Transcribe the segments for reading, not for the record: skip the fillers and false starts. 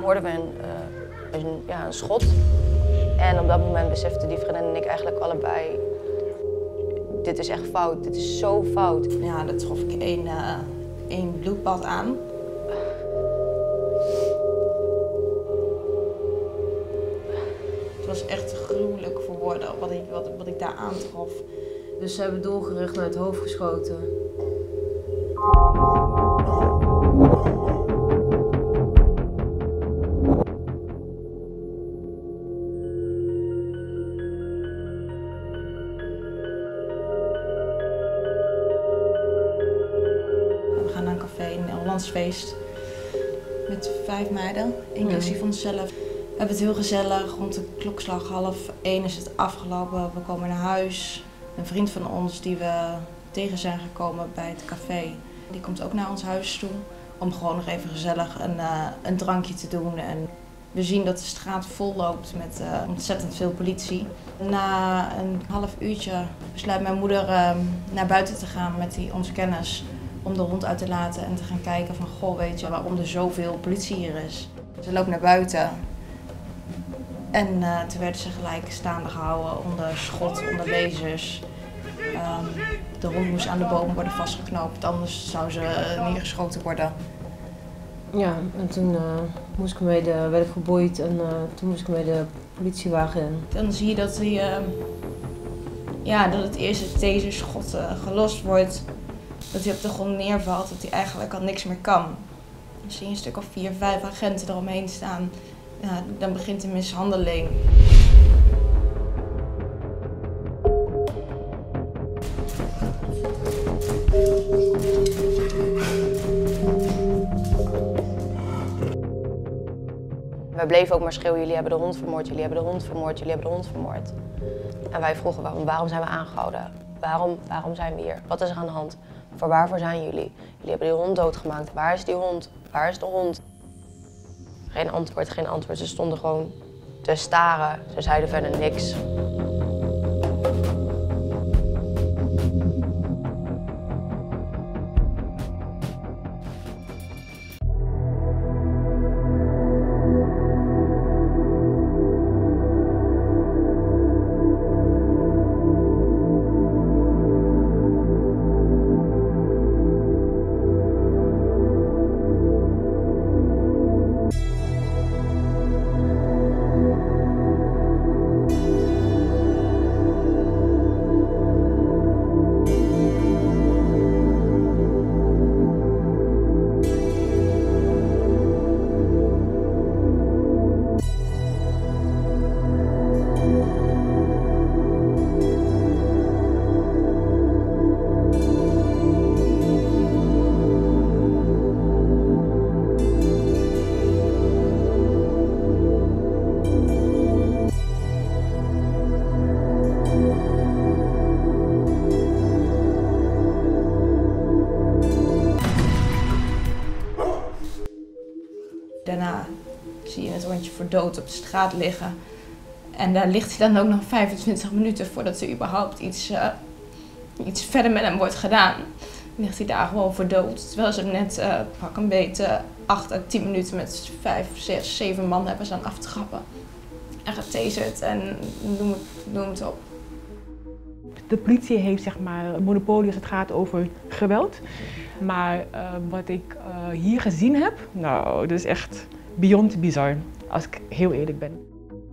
hoorden we een schot. En op dat moment beseften die vriendin en ik eigenlijk allebei, dit is echt fout, dit is zo fout. Ja, daar trof ik één bloedbad aan. Het was echt gruwelijk voor woorden wat ik daar aantrof. Dus ze hebben doelgericht naar het hoofd geschoten. We gaan naar een café, een Hollands feest. Met 5 meiden, inclusief onszelf. We hebben het heel gezellig. Rond de klokslag 12:30 is het afgelopen. We komen naar huis. Een vriend van ons die we tegen zijn gekomen bij het café, die komt ook naar ons huis toe. Om gewoon nog even gezellig een drankje te doen. En we zien dat de straat vol loopt met ontzettend veel politie. Na een half uurtje besluit mijn moeder naar buiten te gaan met onze kennis. Om de hond uit te laten en te gaan kijken van, goh, weet je waarom er zoveel politie hier is. Ze loopt naar buiten. En toen werden ze gelijk staande gehouden onder schot, onder lasers. De hond moest aan de boom worden vastgeknoopt, anders zou ze neergeschoten worden. Ja, en toen werd ik geboeid en toen moest ik mee de politiewagen in. Dan zie je dat, dat het eerste taserschot gelost wordt. Dat hij op de grond neervalt, dat hij eigenlijk al niks meer kan. Dan zie je een stuk of 4, 5 agenten eromheen staan. Ja, dan begint de mishandeling. We bleven ook maar schreeuwen, jullie hebben de hond vermoord, jullie hebben de hond vermoord, jullie hebben de hond vermoord. En wij vroegen waarom zijn we aangehouden? Waarom zijn we hier? Wat is er aan de hand? Waarvoor zijn jullie? Jullie hebben die hond doodgemaakt. Waar is die hond? Waar is de hond? Geen antwoord, geen antwoord. Ze stonden gewoon te staren. Ze zeiden verder niks. Daarna zie je het hondje voor dood op de straat liggen. En daar ligt hij dan ook nog 25 minuten voordat er überhaupt iets verder met hem wordt gedaan. Dan ligt hij daar gewoon voor dood. Terwijl ze hem net pak een beetje 8 à 10 minuten met 5, 6, 7 man hebben staan af te trappen. En getaserd en noem het op. De politie heeft zeg maar een monopolie als het gaat over geweld. Maar wat ik hier gezien heb, nou, dat is echt beyond bizar, als ik heel eerlijk ben.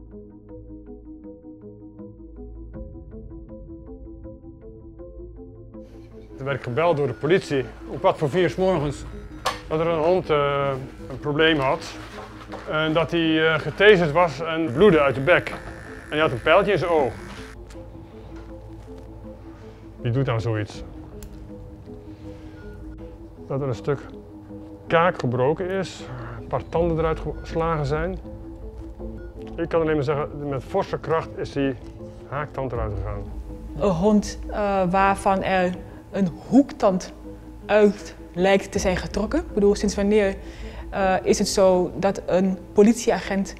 Toen werd ik gebeld door de politie om 3:15 's morgens dat er een hond een probleem had. En dat hij getaserd was en bloedde uit de bek. En hij had een pijltje in zijn oog. Wie doet nou zoiets? Dat er een stuk kaak gebroken is, een paar tanden eruit geslagen zijn. Ik kan alleen maar zeggen, met forse kracht is die haaktand eruit gegaan. Een hond waarvan er een hoektand uit lijkt te zijn getrokken. Ik bedoel, sinds wanneer is het zo dat een politieagent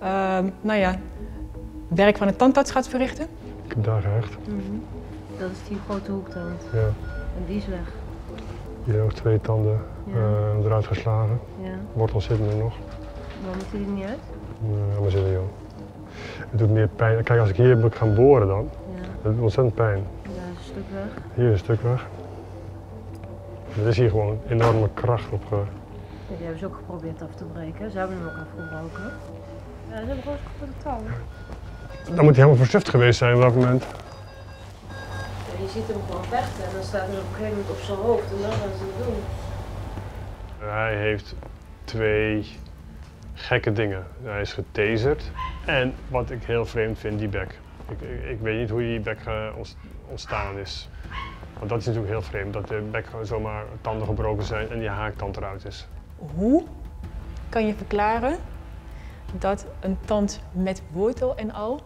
werk van een tandarts gaat verrichten? Ik heb daar gehecht. Dat is die grote hoektand. Ja. En die is weg. Hier ook 2 tanden eruit geslagen. Ja. Wortels zitten er nog. Waarom moet hij er niet uit? Ga maar zitten, joh. Het doet meer pijn. Kijk, als ik hier moet gaan boren dan, Ja. dat doet ontzettend pijn. Ja, dat is een stuk weg. Hier is een stuk weg. Er is hier gewoon enorme kracht op. Ja, die hebben ze ook geprobeerd af te breken. Ze hebben hem ook afgebroken. Ja, ze hebben gewoon geprobeerd te touwen. Dan moet hij helemaal versuft geweest zijn op dat moment. Ja, je ziet hem gewoon vechten en dan staat hij op een gegeven moment op zijn hoofd en dan gaan ze het doen. Hij heeft 2 gekke dingen. Hij is getaserd en wat ik heel vreemd vind, die bek. Ik weet niet hoe die bek ontstaan is. Want dat is natuurlijk heel vreemd, dat de bek gewoon zomaar tanden gebroken zijn en die haaktand eruit is. Hoe kan je verklaren dat een tand met wortel en al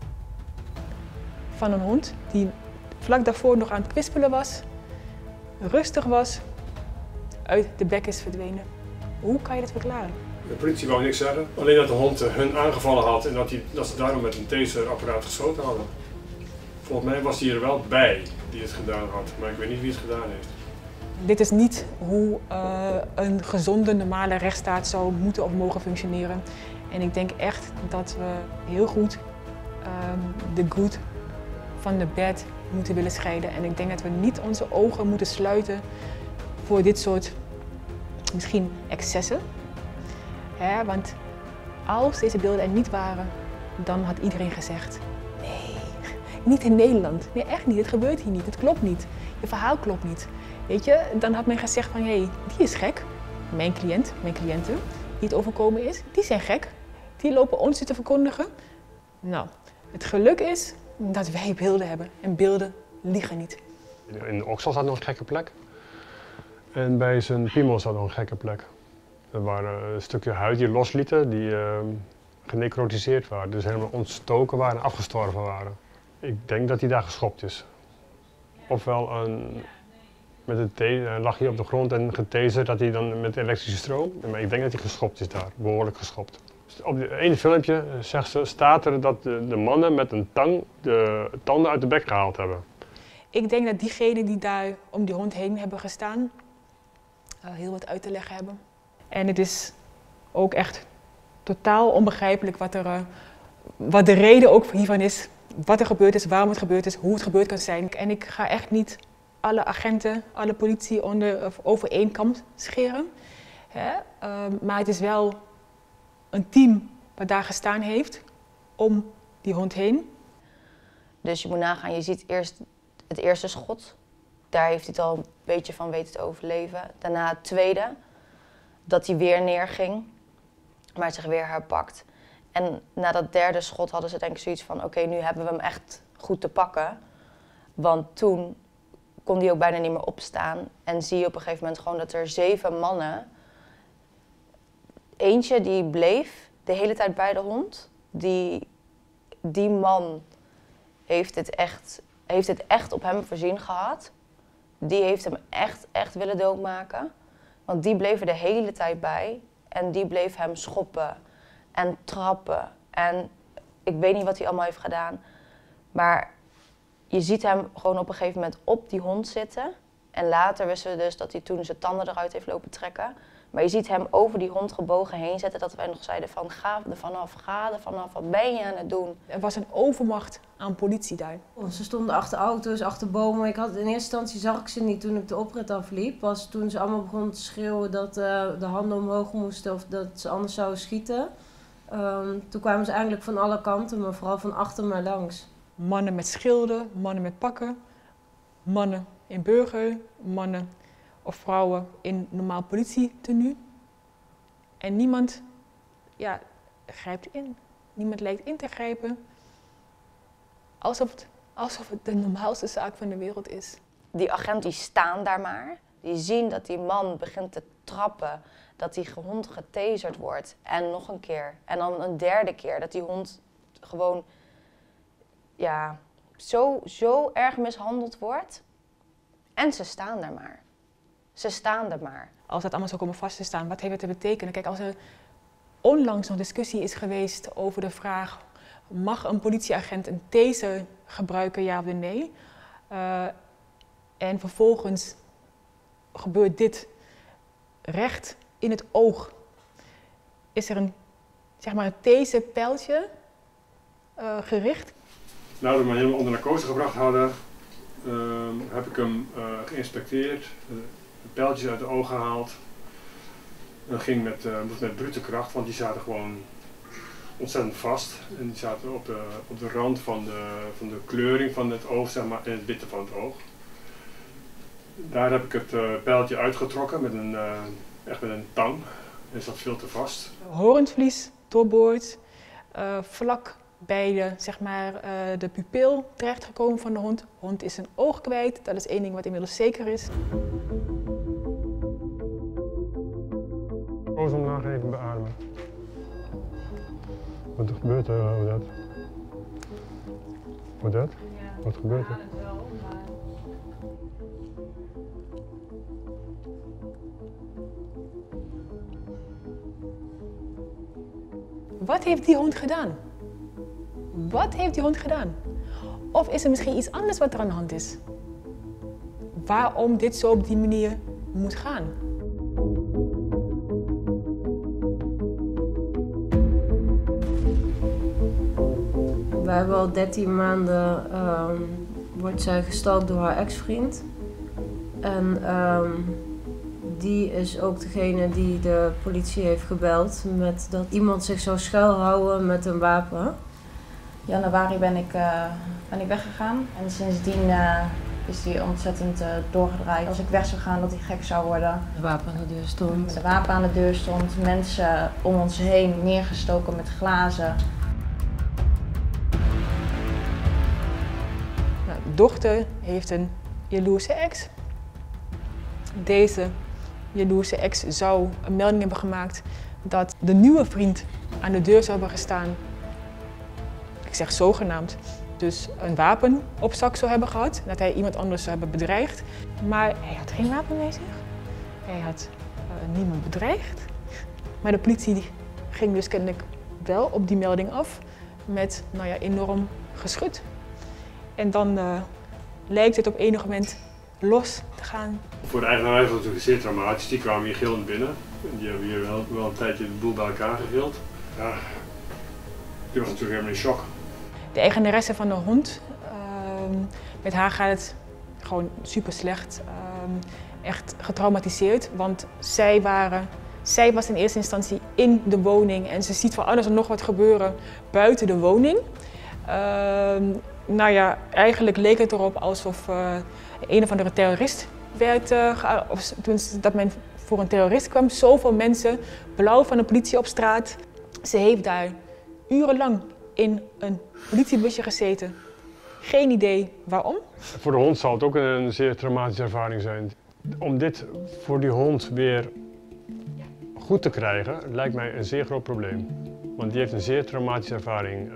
van een hond die vlak daarvoor nog aan het kwispelen was, rustig was, uit de bek is verdwenen? Hoe kan je dat verklaren? De politie wou niks zeggen, alleen dat de hond hun aangevallen had en dat ze daarom met een taserapparaat geschoten hadden. Volgens mij was hij er wel bij die het gedaan had, maar ik weet niet wie het gedaan heeft. Dit is niet hoe een gezonde, normale rechtsstaat zou moeten of mogen functioneren. En ik denk echt dat we heel goed de good van de bad moeten willen scheiden. En ik denk dat we niet onze ogen moeten sluiten voor dit soort misschien excessen. Hè, want als deze beelden er niet waren, dan had iedereen gezegd: nee, niet in Nederland. Nee, echt niet. Het gebeurt hier niet. Het klopt niet. Je verhaal klopt niet. Weet je, dan had men gezegd van, hé, die is gek. Mijn cliënten die het overkomen is, die zijn gek. Die lopen onzin te verkondigen. Nou, het geluk is dat wij beelden hebben. En beelden liegen niet. In de oksel zat nog een gekke plek. En bij zijn piemel zat nog een gekke plek. Er waren een stukje huid die loslieten, die genecrotiseerd waren. Dus helemaal ontstoken waren en afgestorven waren. Ik denk dat hij daar geschopt is. Ofwel met een lag hij op de grond en getaserd dat hij dan met elektrische stroom. Maar ik denk dat hij geschopt is daar, behoorlijk geschopt. Dus op het ene filmpje staat er dat de mannen met een tang de tanden uit de bek gehaald hebben. Ik denk dat diegenen die daar om die hond heen hebben gestaan, heel wat uit te leggen hebben. En het is ook echt totaal onbegrijpelijk wat de reden ook hiervan is. Wat er gebeurd is, waarom het gebeurd is, hoe het gebeurd kan zijn. En ik ga echt niet alle agenten, alle politie over één kam scheren. Hè? Maar het is wel een team wat daar gestaan heeft om die hond heen. Dus je moet nagaan, je ziet eerst het eerste schot. Daar heeft hij het al een beetje van weten te overleven. Daarna het tweede, dat hij weer neerging, maar zich weer herpakt. En na dat derde schot hadden ze denk ik zoiets van, oké, nu hebben we hem echt goed te pakken. Want toen kon hij ook bijna niet meer opstaan. En zie je op een gegeven moment gewoon dat er 7 mannen... Eentje die bleef de hele tijd bij de hond. Die man heeft het echt op hem voorzien gehad. Die heeft hem echt willen doodmaken. Want die bleef er de hele tijd bij. En die bleef hem schoppen en trappen. En ik weet niet wat hij allemaal heeft gedaan. Maar je ziet hem gewoon op een gegeven moment op die hond zitten. En later wisten we dus dat hij toen zijn tanden eruit heeft lopen trekken. Maar je ziet hem over die hond gebogen heen zetten. Dat wij nog zeiden van ga er vanaf, wat ben je aan het doen? Er was een overmacht aan politie daar. Ze stonden achter auto's, achter bomen. In eerste instantie zag ik ze niet toen ik de oprit afliep. Pas toen ze allemaal begonnen te schreeuwen dat de handen omhoog moesten of dat ze anders zouden schieten. Toen kwamen ze eigenlijk van alle kanten, maar vooral van achter me langs. Mannen met schilden, mannen met pakken, mannen in burger, mannen of vrouwen in normaal politietenue. En niemand grijpt in. Niemand lijkt in te grijpen. Alsof het de normaalste zaak van de wereld is. Die agenten die staan daar maar. Die zien dat die man begint te trappen. Dat die hond getaserd wordt. En nog een keer. En dan een derde keer. Dat die hond gewoon zo erg mishandeld wordt. En ze staan daar maar. Ze staan er maar. Als dat allemaal zou komen vast te staan, wat heeft het te betekenen? Kijk, als er onlangs nog discussie is geweest over de vraag: mag een politieagent een taser gebruiken, ja of nee? En vervolgens gebeurt dit recht in het oog. Is er een zeg maar, deze pijltje gericht? Nadat we hem helemaal onder narcose gebracht hadden, heb ik hem geïnspecteerd, de pijltjes uit de ogen gehaald. Dat ging met brute kracht, want die zaten gewoon ontzettend vast. En die zaten op de rand van de kleuring van het oog, zeg maar, en het witte van het oog. Daar heb ik het pijltje uitgetrokken met een tang. En zat veel te vast. Hoornvlies doorboord, vlak bij de pupil terechtgekomen van de hond. De hond is een oog kwijt, dat is één ding wat inmiddels zeker is. Omlaag even beademen. Wat gebeurt er? Wat dat? Wat gebeurt er? Wat heeft die hond gedaan? Wat heeft die hond gedaan? Of is er misschien iets anders wat er aan de hand is? Waarom dit zo op die manier moet gaan? We hebben al 13 maanden wordt zij gestalkt door haar ex-vriend. En die is ook degene die de politie heeft gebeld met dat iemand zich zou schuilhouden met een wapen. Januari ben ik weggegaan en sindsdien is hij ontzettend doorgedraaid. Als ik weg zou gaan, dat hij gek zou worden. De wapen aan de deur stond. Met de wapen aan de deur stond, mensen om ons heen neergestoken met glazen. Nou, de dochter heeft een jaloerse ex. Deze jaloerse ex zou een melding hebben gemaakt dat de nieuwe vriend aan de deur zou hebben gestaan. Ik zeg zogenaamd. Dus een wapen op zak zou hebben gehad, dat hij iemand anders zou hebben bedreigd. Maar hij had geen wapen bij zich. Hij had niemand bedreigd. Maar de politie ging dus kennelijk wel op die melding af met enorm geschut. En dan lijkt het op enig moment los te gaan. Voor de eigenaar was het natuurlijk zeer traumatisch. Die kwamen hier gillend binnen. Die hebben hier wel een tijdje de boel bij elkaar gegild. Ja, die was natuurlijk helemaal in shock. De eigenaresse van de hond, met haar gaat het gewoon super slecht. Echt getraumatiseerd, want zij was in eerste instantie in de woning en ze ziet van alles en nog wat gebeuren buiten de woning. Eigenlijk leek het erop alsof een of andere terrorist werd, of tenminste dat men voor een terrorist kwam. Zoveel mensen, blauw van de politie op straat. Ze heeft daar urenlang in een politiebusje gezeten. Geen idee waarom. Voor de hond zal het ook een zeer traumatische ervaring zijn. Om dit voor die hond weer goed te krijgen, lijkt mij een zeer groot probleem. Want die heeft een zeer traumatische ervaring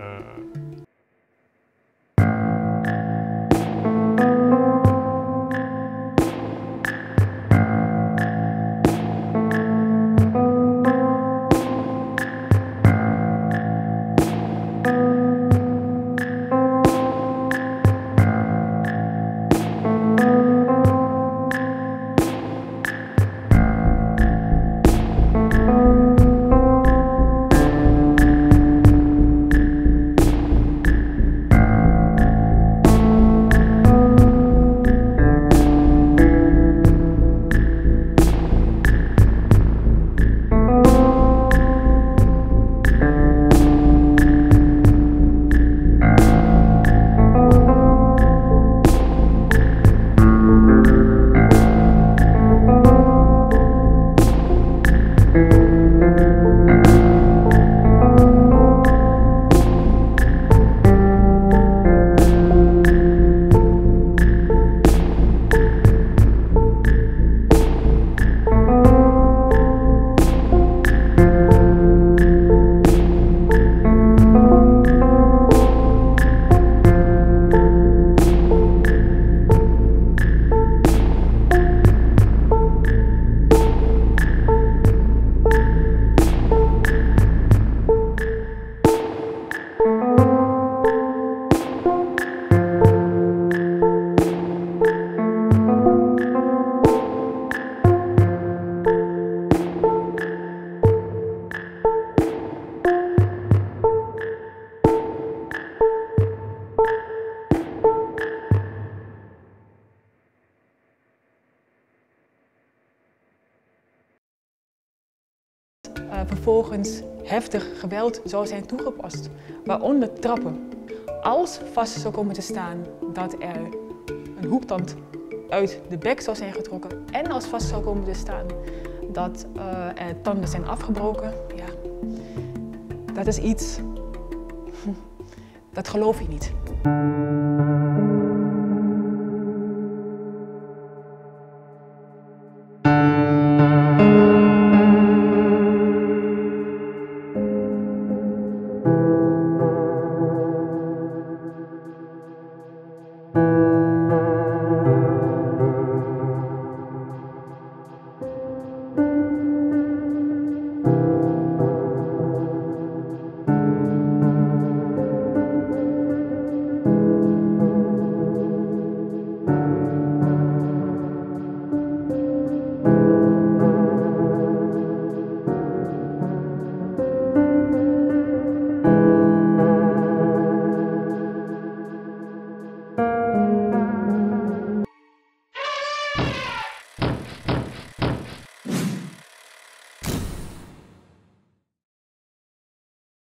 vervolgens heftig geweld zou zijn toegepast, waaronder trappen. Als vast zou komen te staan dat er een hoektand uit de bek zou zijn getrokken en als vast zou komen te staan dat er tanden zijn afgebroken, ja, dat is iets, dat geloof je niet.